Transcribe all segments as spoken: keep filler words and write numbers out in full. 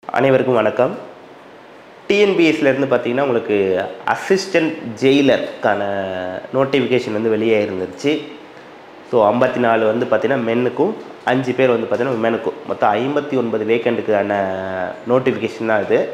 அனைவருக்கும் வணக்கம். T N P S C ல இருந்து பாத்தீங்கன்னா உங்களுக்கு அசிஸ்டன்ட் ஜெயிலர்க்கான நோட்டிஃபிகேஷன் வந்து வெளியே இருந்துச்சு. ஸோ ஐம்பத்தி நாலு வந்து பார்த்தீங்கன்னா மென்னுக்கும் அஞ்சு பேர் வந்து பார்த்தீங்கன்னா விமெனுக்கும் மொத்தம் ஐம்பத்தி ஒன்பது வேக்கண்ட்டுக்கான நோட்டிஃபிகேஷன் தான் இது.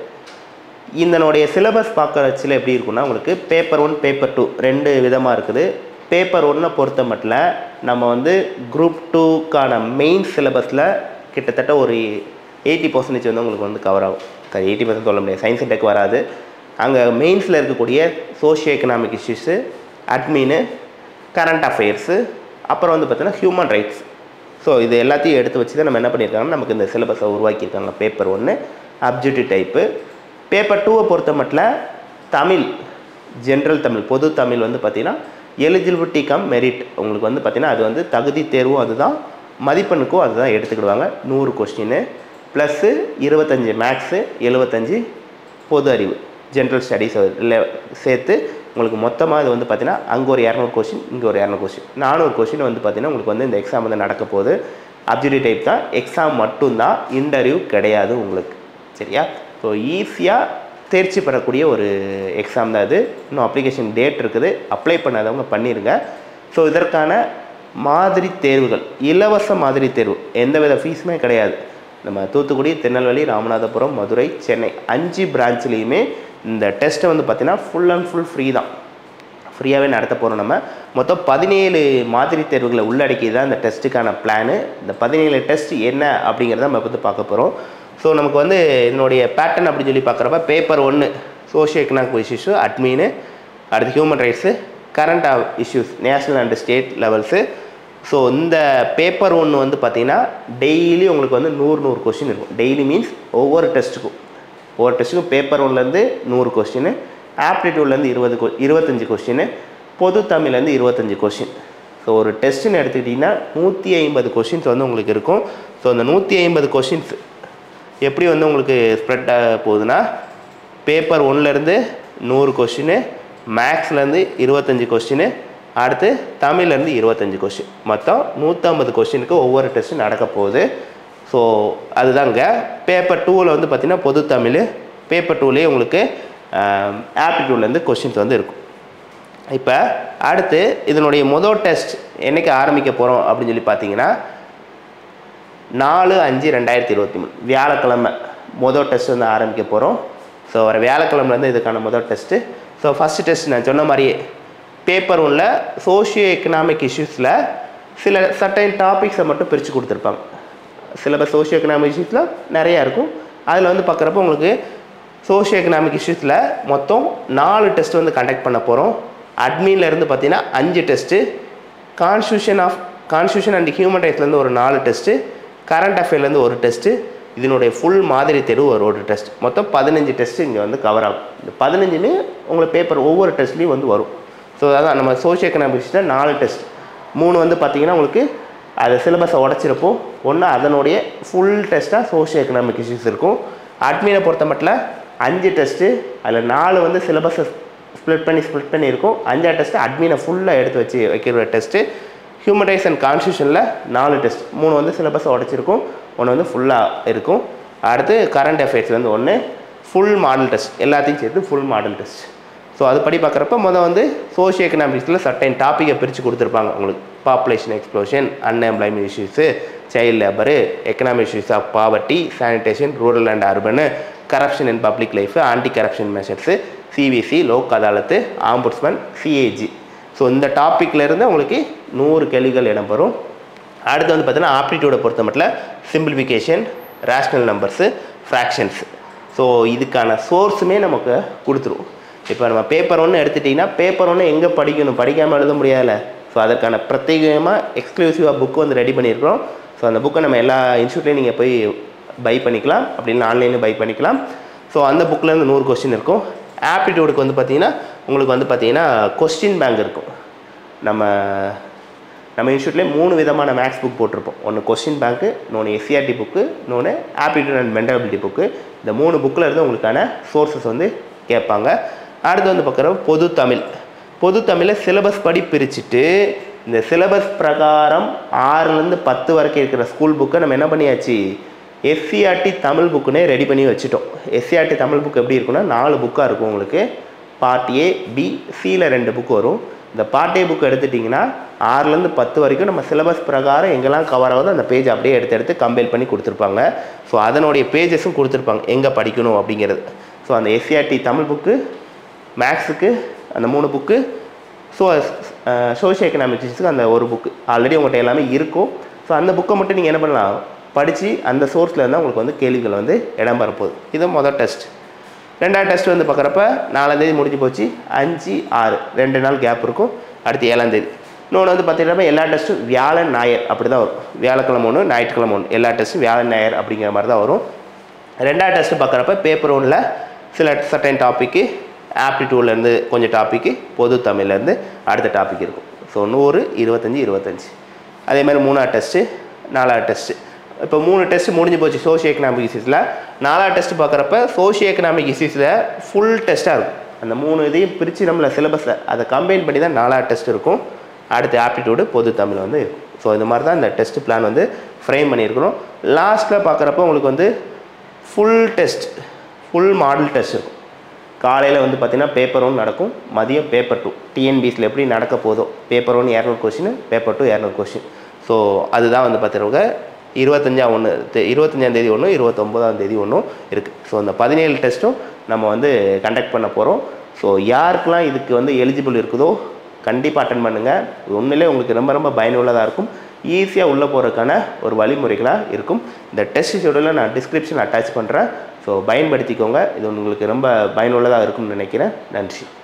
இதனுடைய சிலபஸ் பார்க்குற வச்சில் எப்படி இருக்குன்னா உங்களுக்கு பேப்பர் ஒன் பேப்பர் டூ ரெண்டு விதமாக இருக்குது. பேப்பர் ஒன்னை பொறுத்த மட்டும் நம்ம வந்து குரூப் டூக்கான மெயின் சிலபஸில் கிட்டத்தட்ட ஒரு எயிட்டி பர்சன்டேஜ் வந்து உங்களுக்கு வந்து கவர் ஆகும். எயிட்டி பர்சன்ட் சொல்ல முடியாது, சயின்ஸ் டெக் வராது. அங்கே மெயின்ஸில் இருக்கக்கூடிய socio economic issues, admin, current affairs, அப்புறம் வந்து பார்த்தீங்கன்னா ஹியூமன் ரைட்ஸ். ஸோ இது எல்லாத்தையும் எடுத்து வச்சு தான் நம்ம என்ன பண்ணியிருக்காங்கன்னா நமக்கு இந்த சிலபஸை உருவாக்கியிருக்காங்க. பேப்பர் ஒன்று அப்ஜெக்டிவ் டைப்பு. பேப்பர் டூவை பொறுத்த மட்டும் தமிழ், ஜென்ரல் தமிழ், பொது தமிழ் வந்து பார்த்திங்கன்னா எலிஜிபிலிட்டி கம் மெரிட் உங்களுக்கு வந்து பார்த்திங்கன்னா அது வந்து தகுதி தேர்வும் அதுதான், மதிப்பெண்ணுக்கும் அதுதான் எடுத்துக்கிடுவாங்க. நூறு கொஸ்டின்னு ப்ளஸ்ஸு இருபத்தஞ்சி மேக்ஸு, எழுபத்தஞ்சி பொது அறிவு ஜென்ரல் ஸ்டடீஸ் இல்லை சேர்த்து உங்களுக்கு மொத்தமாக இது வந்து பார்த்திங்கன்னா அங்கே ஒரு இரநூறு கொஸ்டின், இங்கே ஒரு இரநூறு கொஸ்டின், நானூறு கொஸ்டின் வந்து பார்த்திங்கன்னா உங்களுக்கு வந்து இந்த எக்ஸாம் வந்து நடக்க போகுது. அப்ஜெக்டிவ் டைப் தான், எக்ஸாம் மட்டும்தான், இன்டர்வியூ கிடையாது உங்களுக்கு. சரியா? ஸோ ஈஸியாக தேர்ச்சி பெறக்கூடிய ஒரு எக்ஸாம் தான் இது. இன்னும் அப்ளிகேஷன் டேட் இருக்குது, அப்ளை பண்ணாதவங்க பண்ணிடுங்க. ஸோ இதற்கான மாதிரி தேர்வுகள் இலவச மாதிரி தேர்வு, எந்தவித ஃபீஸுமே கிடையாது. நம்ம தூத்துக்குடி, திருநெல்வேலி, ராமநாதபுரம், மதுரை, சென்னை அஞ்சு பிரான்ச்லேயுமே இந்த டெஸ்ட்டை வந்து பார்த்திங்கன்னா ஃபுல் அண்ட் ஃபுல் ஃப்ரீ தான், ஃப்ரீயாகவே நடத்த போகிறோம். நம்ம மொத்தம் பதினேழு மாதிரி தேர்வுகளை உள்ளடக்கி தான் இந்த டெஸ்ட்டுக்கான பிளானு. இந்த பதினேழு டெஸ்ட் என்ன அப்படிங்கிறத நம்ம வந்து பார்க்க போகிறோம். ஸோ நமக்கு வந்து இதனுடைய பேட்டர்ன் அப்படின்னு சொல்லி பார்க்குறப்ப பேப்பர் ஒன்று சோஷியோ எக்கனாமிக் இஷ்யூஸு, அட்மினு, அடுத்து human rights, current issues national and state levels. So இந்த பேப்பர் ஒன்று வந்து பார்த்திங்கன்னா டெய்லி உங்களுக்கு வந்து நூறு நூறு கொஸ்டின் இருக்கும். டெய்லி மீன்ஸ் ஒவ்வொரு டெஸ்ட்டுக்கும் ஒவ்வொரு டெஸ்ட்டுக்கும் பேப்பர் ஒன்லேருந்து நூறு கொஸ்டின், ஆப்டிடியூட்லேருந்து இருபது கொ இருபத்தஞ்சி கொஸ்டின், பொது தமிழ்லேருந்து இருபத்தஞ்சி கொஸ்டின். ஸோ ஒரு டெஸ்ட்டுன்னு எடுத்துக்கிட்டிங்கன்னா நூற்றி ஐம்பது கொஸ்டின்ஸ் வந்து உங்களுக்கு இருக்கும். ஸோ அந்த நூற்றி ஐம்பது கொஸ்டின்ஸ் எப்படி வந்து உங்களுக்கு ஸ்ப்ரெட் ஆக போகுதுன்னா பேப்பர் ஒன்லேருந்து நூறு கொஸ்டின், மேக்ஸ்லேருந்து இருபத்தஞ்சி கொஸ்டின், அடுத்து தமிழ்லேருந்து இருபத்தஞ்சி கொஸ்டின், மொத்தம் நூற்றம்பது கொஸ்டினுக்கு ஒவ்வொரு டெஸ்ட்டும் நடக்க போகுது. ஸோ அதுதாங்க பேப்பர் டூவில் வந்து பார்த்திங்கன்னா பொது தமிழ், பேப்பர் டூலேயே உங்களுக்கு ஆப்டிடியூட்லேருந்து கொஸ்டின்ஸ் வந்து இருக்கும். இப்போ அடுத்து இதனுடைய மொதல் டெஸ்ட் என்றைக்கு ஆரம்பிக்க போகிறோம் அப்படின்னு சொல்லி பார்த்தீங்கன்னா நாலு அஞ்சு ரெண்டாயிரத்தி இருபத்தி மூணு வியாழக்கிழமை மொதல் டெஸ்ட் வந்து ஆரம்பிக்க போகிறோம். ஸோ வர வியாழக்கிழமைலேருந்து இதுக்கான மொதல் டெஸ்ட்டு. ஸோ ஃபஸ்ட்டு டெஸ்ட் நான் சொன்ன மாதிரியே பேப்பர் ஒன்றில் சோஷியோ எக்கனாமிக் இஷ்யூஸில் சில சர்டைன் டாபிக்ஸை மட்டும் பிரித்து கொடுத்துருப்பாங்க. சிலபஸ் சோஷியோ எக்கனாமிக் இஷ்யூஸில் நிறையா இருக்கும். அதில் வந்து பார்க்குறப்ப உங்களுக்கு சோஷியோ எக்கனாமிக் இஷ்யூஸில் மொத்தம் நாலு டெஸ்ட் வந்து கண்டக்ட் பண்ண போகிறோம். அட்மின்லேருந்து பார்த்திங்கன்னா அஞ்சு test, constitution of constitution and human ரைட்ஸ்லேருந்து ஒரு நாலு டெஸ்ட்டு, கரண்ட் அஃபேர்லேருந்து ஒரு டெஸ்ட்டு, இதனுடைய ஃபுல் மாதிரி தேர்வு ஒரு ஒரு டெஸ்ட், மொத்தம் பதினஞ்சு டெஸ்ட்டு இங்கே வந்து கவர் ஆகும். இந்த பதினஞ்சுமே உங்களுக்கு பேப்பர் ஒவ்வொரு டெஸ்ட்லேயும் வந்து வரும். ஸோ அதான் நம்ம சோஷியோ எக்கனாமிக்ஸில் நாலு டெஸ்ட், மூணு வந்து பார்த்திங்கன்னா உங்களுக்கு அது சிலபஸை உடச்சிருப்போம். ஒன்று அதனுடைய ஃபுல் டெஸ்ட்டாக சோஷியோ எக்கனாமிக் இஷ்யூஸ் இருக்கும். அட்மினை பொறுத்த மட்டும் அஞ்சு டெஸ்ட்டு, அதில் நாலு வந்து சிலபஸை ஸ்ப்ளிட் பண்ணி ஸ்ப்ளிட் பண்ணி இருக்கும். அஞ்சாறு டெஸ்ட்டு அட்மினை ஃபுல்லாக எடுத்து வச்சு வைக்கிற டெஸ்ட்டு. ஹியூமன் ரைட்ஸ் அண்ட் கான்ஸ்டியூஷனில் நாலு டெஸ்ட், மூணு வந்து சிலபஸை உடச்சிருக்கும், ஒன்று வந்து ஃபுல்லாக இருக்கும். அடுத்து கரண்ட் அஃபேர்ஸ்லேருந்து ஒன்று, ஃபுல் மாடல் டெஸ்ட், எல்லாத்தையும் சேர்த்து ஃபுல் மாடல் டெஸ்ட். ஸோ அது படி பார்க்குறப்ப மொதல் வந்து சோஷியோ எக்கனாமிக்ஸில் சர்டைன் டாப்பிக்கை பிரித்து கொடுத்துருப்பாங்க உங்களுக்கு. Population explosion, unemployment issues, child labour, economic issues of poverty, sanitation, rural and urban, corruption in public life, anti corruption measures, CVC, Lok Adalat, ombudsman, CAG. So இந்த டாப்பிக்லேருந்து உங்களுக்கு நூறு கேள்விகள் இடம்பெறும். அடுத்து வந்து பார்த்தீங்கன்னா ஆப்டிடியூடை பொறுத்த மட்டும் simplification, rational numbers, fractions. So இதுக்கான சோர்ஸுமே நமக்கு கொடுத்துரும். இப்போ நம்ம பேப்பர் ஒன்று எடுத்துட்டிங்கன்னா பேப்பர் ஒன்று எங்கே படிக்கணும், படிக்காமல் எழுத முடியாதுல்ல. ஸோ அதற்கான பிரத்யேகமாக எக்ஸ்க்ளூசிவாக புக்கு வந்து ரெடி பண்ணியிருக்கிறோம். ஸோ அந்த புக்கை நம்ம எல்லா இன்ஸ்டியூட்லேயும் நீங்கள் போய் பை பண்ணிக்கலாம், அப்படின்னு ஆன்லைனில் பை பண்ணிக்கலாம். ஸோ அந்த புக்கிலேருந்து நூறு கொஸ்டின் இருக்கும். ஆப்டிடியூடுக்கு வந்து பார்த்திங்கன்னா உங்களுக்கு வந்து பார்த்திங்கன்னா கொஸ்டின் பேங்க் இருக்கும். நம்ம நம்ம இன்ஸ்டியூட்லேயே மூணு விதமான மேக்ஸ் புக் போட்டிருப்போம். ஒன்று கொஸ்டின் பேங்க்கு, இன்னொன்று எஸ்சிஆர்டி புக்கு, இன்னொன்று ஆப்டிடியூட் அண்ட் மென்டபிலிட்டி புக்கு. இந்த மூணு புக்கில் இருந்து உங்களுக்கான சோர்ஸஸ் வந்து கேட்பாங்க. அடுத்து வந்து பார்க்குறோம் பொது தமிழ். பொது தமிழை சிலபஸ் படி பிரிச்சுட்டு இந்த சிலபஸ் பிரகாரம் ஆறுலேருந்து பத்து வரைக்கும் இருக்கிற ஸ்கூல் புக்கை நம்ம என்ன பண்ணியாச்சு எஸ்சிஆர்டி தமிழ் புக்குனே ரெடி பண்ணி வச்சுட்டோம். எஸ்சிஆர்டி தமிழ் புக் எப்படி இருக்குன்னா நாலு புக்காக இருக்கும் உங்களுக்கு. பார்ட் ஏ பி சியில் ரெண்டு புக் வரும். இந்த பார்ட் ஏ புக் எடுத்துட்டிங்கன்னா ஆறுலேருந்து பத்து வரைக்கும் நம்ம சிலபஸ் பிரகாரம் எங்கெல்லாம் கவர் ஆகுதோ அந்த பேஜ் அப்படியே எடுத்து எடுத்து கம்பைல் பண்ணி கொடுத்துருப்பாங்க. ஸோ அதனுடைய பேஜஸும் கொடுத்துருப்பாங்க எங்கே படிக்கணும் அப்படிங்கிறது. ஸோ அந்த எஸ்சிஆர்டி தமிழ் புக்கு, மேக்ஸுக்கு அந்த மூணு புக்கு, ஸோ சோஷியோ எக்கனாமிக்ஸுக்கு அந்த ஒரு புக்கு ஆல்ரெடி உங்கள்கிட்ட எல்லாமே இருக்கும். ஸோ அந்த புக்கை மட்டும் நீங்கள் என்ன பண்ணலாம், படித்து அந்த சோர்ஸில் இருந்தால் உங்களுக்கு வந்து கேள்விகள் வந்து இடம் பெறப்போகுது. இது மொதல் டெஸ்ட். ரெண்டாவது டெஸ்ட் வந்து பார்க்குறப்ப நாலாந்தேதி முடிஞ்சு போச்சு, அஞ்சு ஆறு ரெண்டு நாள் கேப் இருக்கும். அடுத்து ஏழாந்தேதி. இன்னொன்று வந்து பார்த்தீங்கன்னா எல்லா டெஸ்ட்டும் வியாழன் ஞாயிறு அப்படி தான் வரும். வியாழக்கிழமை ஒன்று, ஞாயிற்றுக்கிழமை ஒன்று, எல்லா டெஸ்ட்டும் வியாழன் ஞாயிறு அப்படிங்கிற மாதிரி தான் வரும். ரெண்டாவது டெஸ்ட்டு பார்க்குறப்ப பேப்பர் ஒன்றில் சில சர்டைன் டாப்பிக்கு, ஆப்டிடியூட்லேருந்து கொஞ்சம் டாப்பிக்கு, பொது தமிழ்லேருந்து அடுத்த டாபிக் இருக்கும். ஸோ நூறு, இருபத்தஞ்சி இருபத்தஞ்சி. அதே மாதிரி மூணாவது டெஸ்ட்டு, நாலாவது டெஸ்ட்டு. இப்போ மூணு டெஸ்ட் முடிஞ்சு போச்சு சோஷியோ எக்கனாமிக் இஷ்யூஸில். நாலாவது டெஸ்ட் பார்க்குறப்ப சோஷியோ எக்கனாமிக் இஷ்யூஸில் ஃபுல் டெஸ்ட்டாக இருக்கும். அந்த மூணு இதையும் பிரித்து நம்மள சிலபஸில் அதை கம்பைன் பண்ணி தான் நாலாவது டெஸ்ட் இருக்கும். அடுத்து ஆப்டிடியூடு, பொது தமிழ் வந்து இருக்கும். ஸோ இது மாதிரி தான் இந்த டெஸ்ட் பிளான் வந்து ஃப்ரேம் பண்ணியிருக்கிறோம். லாஸ்ட்டில் பார்க்குறப்ப உங்களுக்கு வந்து full test, full model test இருக்கும். காலையில் வந்து பார்த்திங்கன்னா பேப்பர் ஒன் நடக்கும், மதியம் பேப்பர் டூ. டிஎன்பிஎஸ்சியில் எப்படி நடக்க போதோ பேப்பர் ஒன் இரநூறு கொஸ்டின், பேப்பர் டூ இரநூறு கொஸ்டின். ஸோ அதுதான் வந்து பார்த்துருவாங்க. இருபத்தஞ்சாம் ஒன்று இருபத்தஞ்சாந்தேதி ஒன்று, இருபத்தொம்போதாம் தேதி ஒன்றும் இருக்குது. ஸோ அந்த பதினேழு டெஸ்ட்டும் நம்ம வந்து கண்டக்ட் பண்ண போகிறோம். ஸோ யாருக்கெல்லாம் இதுக்கு வந்து எலிஜிபிள் இருக்குதோ கண்டிப்பாக அட்டன் பண்ணுங்கள். ஒன்றிலே உங்களுக்கு ரொம்ப ரொம்ப பயனுள்ளதாக இருக்கும். ஈஸியாக உள்ளே போகிறதுக்கான ஒரு வழிமுறைகளாக இருக்கும். இந்த டெஸ்ட் ஷெடியூலில் நான் டிஸ்கிரிப்ஷன் அட்டாச் பண்ணுறேன். ஸோ பயன்படுத்திக்கோங்க. இது உங்களுக்கு ரொம்ப பயனுள்ளதாக இருக்கும்னு நினைக்கிறேன். நன்றி.